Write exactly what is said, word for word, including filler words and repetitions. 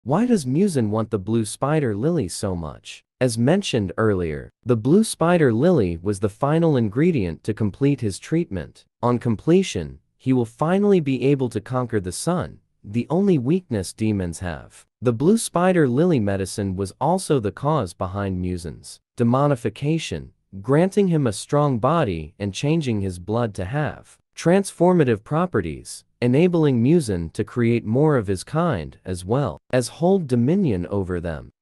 Why does Musin want the blue spider lily so much? As mentioned earlier, the blue spider lily was the final ingredient to complete his treatment. On completion, he will finally be able to conquer the sun, the only weakness demons have. The blue spider lily medicine was also the cause behind Musin's demonification, granting him a strong body and changing his blood to have transformative properties, enabling Musin to create more of his kind as well as hold dominion over them.